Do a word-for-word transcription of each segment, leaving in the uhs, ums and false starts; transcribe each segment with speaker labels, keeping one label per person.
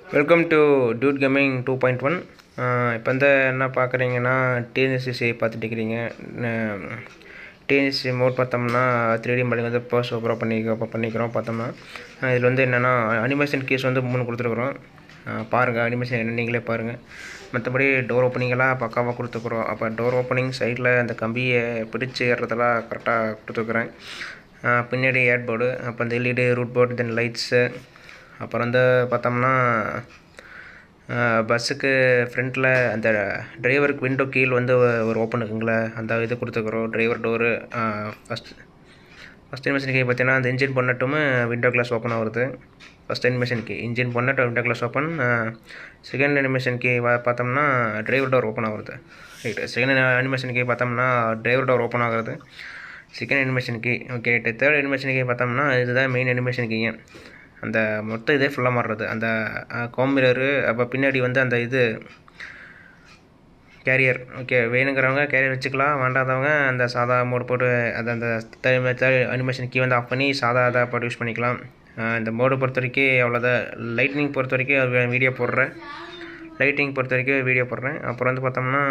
Speaker 1: Welcome to dude gaming two point one. இப்போ வந்து என்ன பார்க்குறீங்கன்னா T N S T C பார்த்துட்டு இருக்கிறீங்க. T N S T C mode பார்த்தோம்னா த்ரீ டி மாடலிங் வந்து இப்போ சூப்பராக பண்ணிக்க பண்ணிக்கிறோம். பார்த்தோம்னா இதில் வந்து என்னென்னா அனிமேஷன் கீஸ் வந்து மூணு கொடுத்துருக்குறோம். பாருங்கள், அனிமேஷன் என்ன நீங்களே பாருங்கள். மற்றபடி டோர் ஓப்பனிங்கெல்லாம் பக்காவாக கொடுத்துக்குறோம். அப்போ டோர் ஓப்பனிங் சைடில் அந்த கம்பியை பிடிச்சி ஏறுறதெல்லாம் கரெக்டாக கொடுத்துருக்குறேன். பின்னாடி ஏட் போர்டு, அப்போ அந்த LED route board, then lights, அப்புறம் வந்து பார்த்தோம்னா பஸ்ஸுக்கு ஃப்ரண்ட்டில் அந்த டிரைவருக்கு விண்டோ கீழ் வந்து ஒரு ஓப்பன் இருக்குங்களே, அந்த இது கொடுத்துக்குறோம். Driver door first first animation key பார்த்தீங்கன்னா அந்த இன்ஜின் பொன்னட்டும் விண்டோ கிளாஸ் ஓப்பன் ஆகுது. First animation key engine bonnet window glass open. Second animation key பார்த்தோம்னா டிரைவர் டோர் ஓப்பன் ஆகுது. ரைட்டு. செகண்ட் அனிமேஷன் கீ பார்த்தோம்னா டிரைவர் டோர் ஓப்பன் ஆகுது. Second animation key okay. Third animation key பார்த்தோம்னா இதுதான் main animation கீங்க. அந்த மொத்தம் இதே ஃபுல்லாக மாறுறது. அந்த காம்பிலரு, அப்போ பின்னாடி வந்து அந்த இது கேரியர். ஓகே, வேணுங்கிறவங்க கேரியர் வச்சுக்கலாம், வேண்டாதவங்க அந்த சாதா மோடு போட்டு அது அந்த தேர்ட் அனிமேஷன் கீ வந்து ஆஃப் பண்ணி சாதா அதை போட்டு யூஸ் பண்ணிக்கலாம். இந்த மோடு பொறுத்த வரைக்கும் அவ்வளோதான். லைட்னிங் பொறுத்த வரைக்கும் வீடியோ போடுறேன். லைட்டிங் பொறுத்த வரைக்கும் வீடியோ போடுறேன். அப்புறம் வந்து பார்த்தோம்னா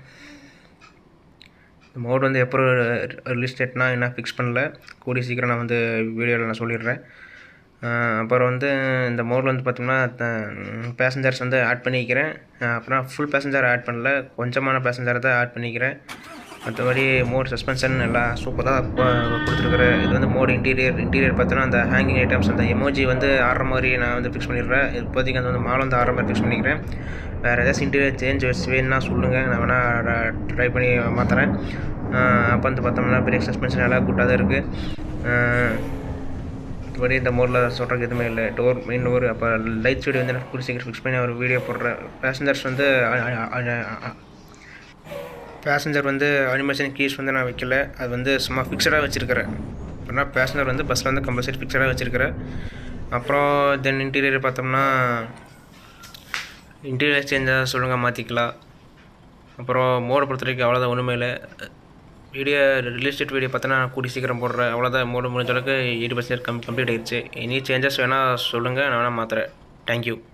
Speaker 1: இந்த மோடு வந்து எப்போ ரிலீஸ் டேட்னா என்ன ஃபிக்ஸ் பண்ணல. கூடிய சீக்கிரம் நான் வந்து வீடியோவில் நான் சொல்லிடுறேன். அப்புறம் வந்து இந்த மோடில் வந்து பார்த்தோம்னா பேசஞ்சர்ஸ் வந்து ஆட் பண்ணிக்கிறேன். அப்புறம் ஃபுல் பேசஞ்சர் ஆட் பண்ணல, கொஞ்சமான பேசஞ்சரை தான் ஆட் பண்ணிக்கிறேன். மற்றபடி மோட் சஸ்பென்ஷன் எல்லாம் சூப்பராக கொடுத்துருக்குறேன். இது வந்து மோட் இன்டீரியர் இன்டீரியர் பார்த்தோன்னா அந்த ஹேங்கிங் ஐட்டம்ஸ், அந்த எமோஜி வந்து ஆடுற மாதிரி நான் வந்து ஃபிக்ஸ் பண்ணிடுறேன். இப்போதைக்கு அந்த வந்து மால் வந்து ஆடுற மாதிரி ஃபிக்ஸ் பண்ணிக்கிறேன். வேறு ஏதாச்சும் இன்டீரியர் சேஞ்ச் வேணுன்னா சொல்லுங்கள், நான் வேணால் ட்ரை பண்ணி மாற்றுறேன். அப்போ வந்து பார்த்தோம்னா பிரேக் சஸ்பென்ஷன் எல்லாம் குட்டாக தான் இருக்குது. மற்றபடி இந்த மோடில் சொல்கிறதுக்கு எதுவுமே இல்லை. டோர் மெயின் டோர், அப்போ லைட் ஸ்பீடு வந்து நான் கூடி சீக்கிரம் ஃபிக்ஸ் பண்ணி ஒரு வீடியோ போடுறேன். பேசஞ்சர்ஸ் வந்து பேசஞ்சர் வந்து அனிமேஷன் கீஸ் வந்து நான் வைக்கல, அது வந்து சும்மா ஃபிக்ஸடாக வச்சுருக்கிறேன். அப்படின்னா பேசஞ்சர் வந்து பஸ்ஸில் வந்து கம்பல்சரி ஃபிக்ஸடாக வச்சுருக்கிறேன். அப்புறம் தென் இன்டீரியர் பார்த்தோம்னா இன்டீரியர் சேஞ்சாக சொல்லுங்கள், மாற்றிக்கலாம். அப்புறம் மோடை பொறுத்த வரைக்கும் அவ்வளோதான், ஒன்றுமே இல்லை. வீடியோ ரிலீஸ் டேட் வீடியோ பார்த்தோன்னா கூடி சீக்கிரம் போடுறேன். அவ்வளோதான், மோடு முடிஞ்ச அளவுக்கு எயிட்டி பர்சன்ட் கம் கம்ப்ளீட் ஆகிடுச்சு. இனி சேஞ்சஸ் வேணால் சொல்லுங்கள், நான் வேணால் மாற்றுறேன். தேங்க்யூ.